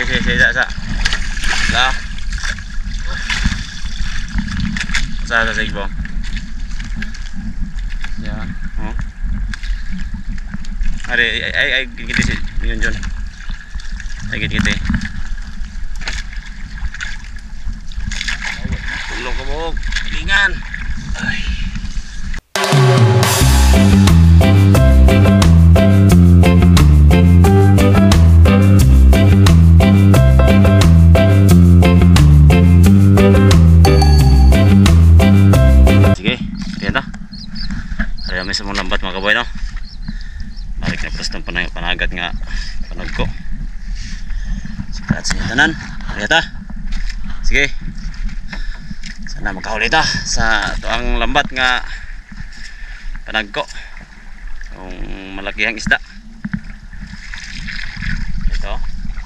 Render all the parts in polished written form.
Sige, sa. Lah. Sa igbong. Ya. Oh. Ay gigit si yun John. Ay gigit. Tulong ko mo. Lingan. Ay. May samong lambat mga kaboy no. Balik na pros ng panagat nga panog ko. Sikat sa tanan. Alita. Sige. Sana makahuli ta sa tuang lambat nga panag ko. Yung malakihang isda. Ito.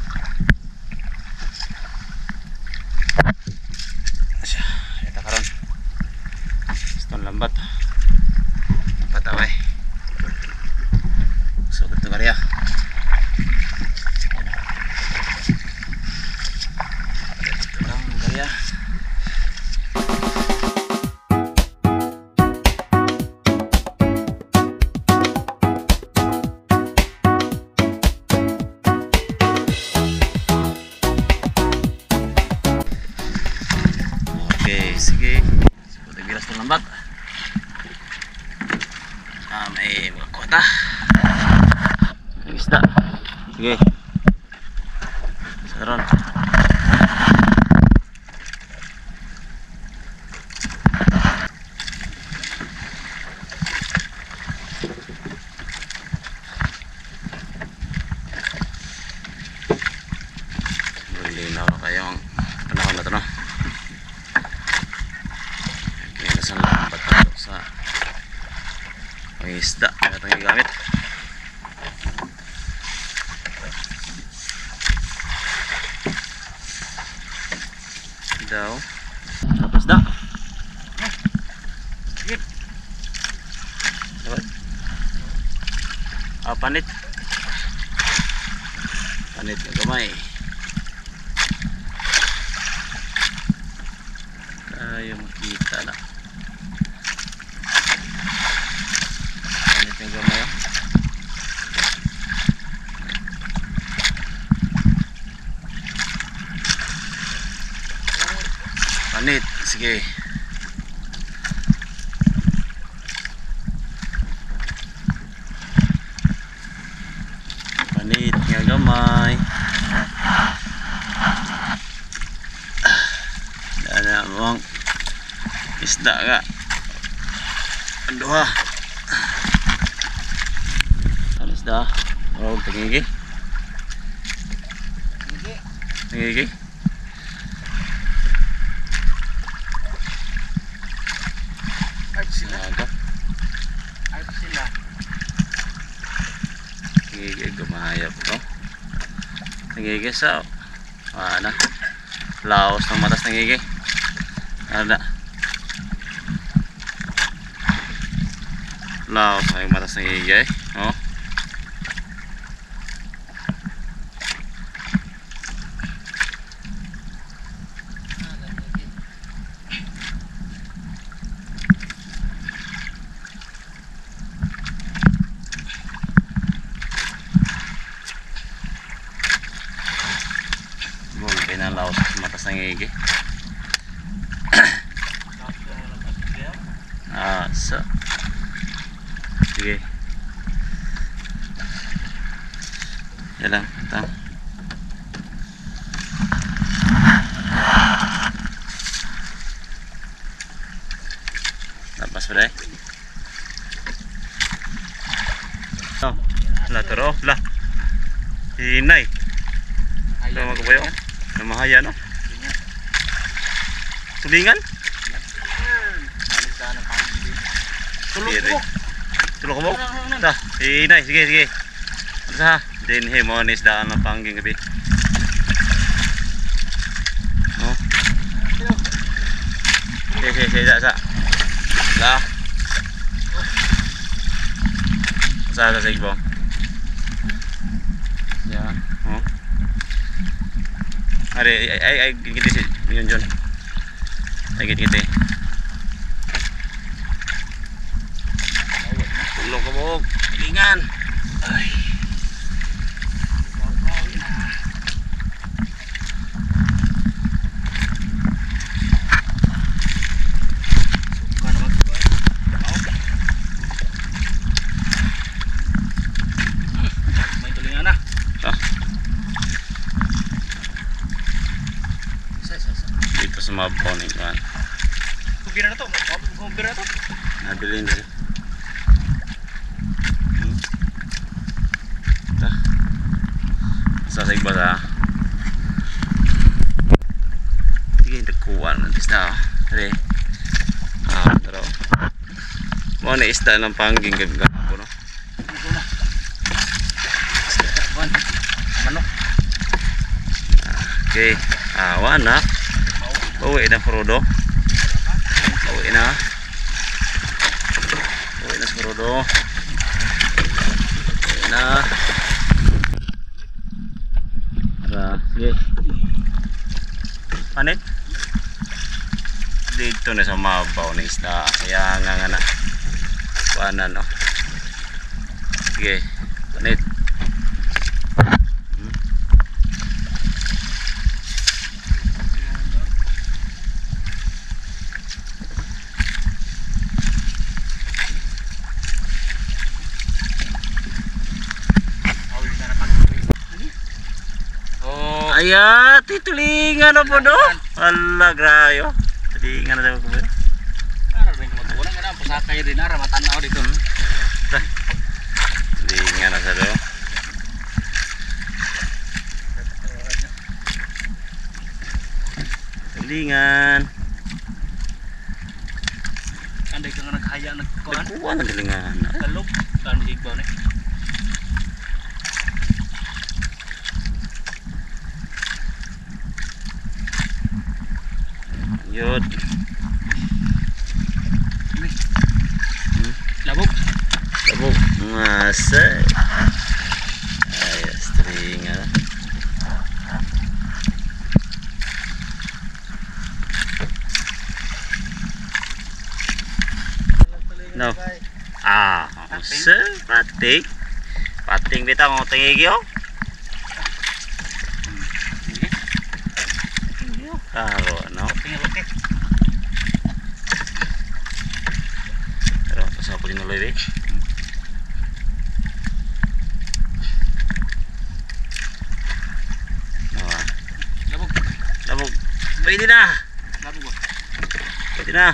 Asya, ito karon. Itong lambat. Pataway. So betul karya. Orang karya. Oke, sige. Seperti bilas terlambat. May mga kota ang isda. Sige saron malinaw na kayong panahon na ito no. Kaya nasan lambat ito sa isda na itong gamit. Daw tapos na panit yung gamay tayo makita na yung gamay panit, sige panit nga gamay dana mong isda ka anduha isda oh tinggi tinggi gumayap to tinggi sa ana laos ng matas tinggi ada laos ng matas tinggi oh laos matas ng igi so sige yan lang ito lapas pa rin latero lah hinay ito mga kabayo namahaya no tulingan tulog mo dah hinay sige sa din hemonis daan ng pangging gabi oh sige sa lah sa igbong ya oh Ay gini sih yun John. Ay gini. Tulong ko mo, lingan. Ay. May tulingan na. Dito sa mga boning kan. Kumpira na to. Kumpira na to. Nabilin din. Sa iba sa. Sige, nagkuha ng isda. Dali. Taro. Mo na isda ng pangging gagawin no. Manok. Okay. Awan na. Bawi na Frodo. Bawi na Frodo. Bawi na. Sige. Panit? Dito na sa mabaw na isda. Kaya nga na. Paano no? Sige. Panit. Ayat, tulingan na po do. Ala, grayo. Tulingan na daw ko ba? Ara rin kumatugunan ka na. Pusakay rin ara. Matanaw dito. Tulingan na sa do. Tulingan. Anday ka nga naghaya nagkuhan. Nagkuha na tulingan. Kalog. Kano sigbaw na. Yun. Labog. Labog. Masay. Ayos, tulingan. No. Masay. Pating. Pating bitaw ng tingig yun. Taro, no? Tingin-lukit. Pero sa puli nuloy, Labog. Labog. Pwede na. Labog ba? Pwede na.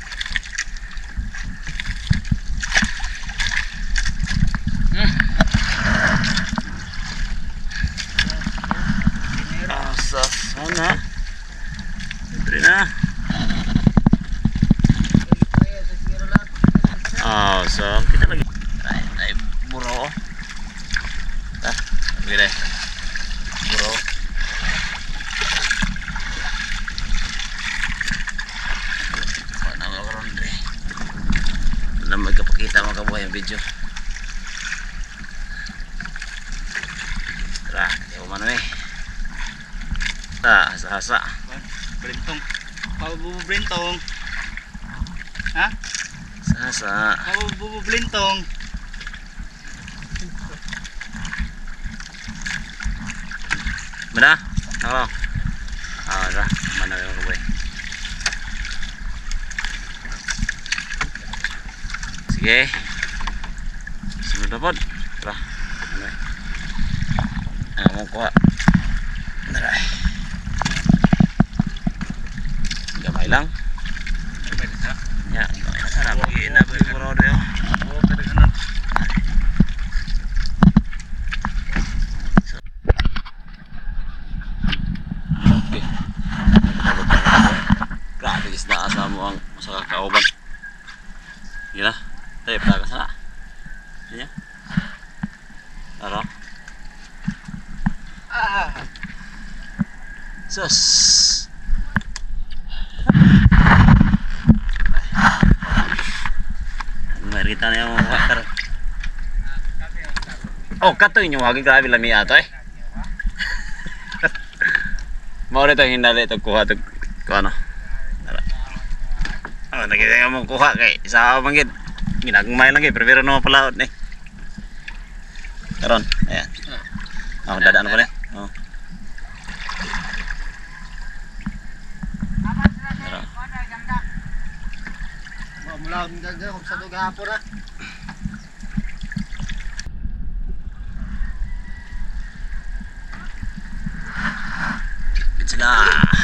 Sana. Pwede na. So kita lagi. Ay buro. Gila. Buro. Mana orang deh. Nama kita mga kabuhay ang video. Tara, di ko man Asa-asa. Brentong. Brentong. Ha? Asa-asa. Brentong. Mana? Ako. Tara. Mana yung kaboy. Sige. Sunod na po. Tara. Ano mo kuha? Tara. Gamay lang. Ya, sarap lagi na bro deo. Oh, kadang-kadang. Okay. Grabe guys na asa mo ang sa kauban. Gila. Tayo pa ka sana. Yan. Tara. Sus. Kita na yung water. Oh, kato yun yung waging grabe lami ato eh. Mau rin tayong hinali ito kuha ito. Kuha ano. Nakita mo kuha kay isa manggid. Ginagmay lang kay pero no pala ni. Karon, ayan. Dadaan pa rin. Oh. Mula kung sa gahapon na. Sila.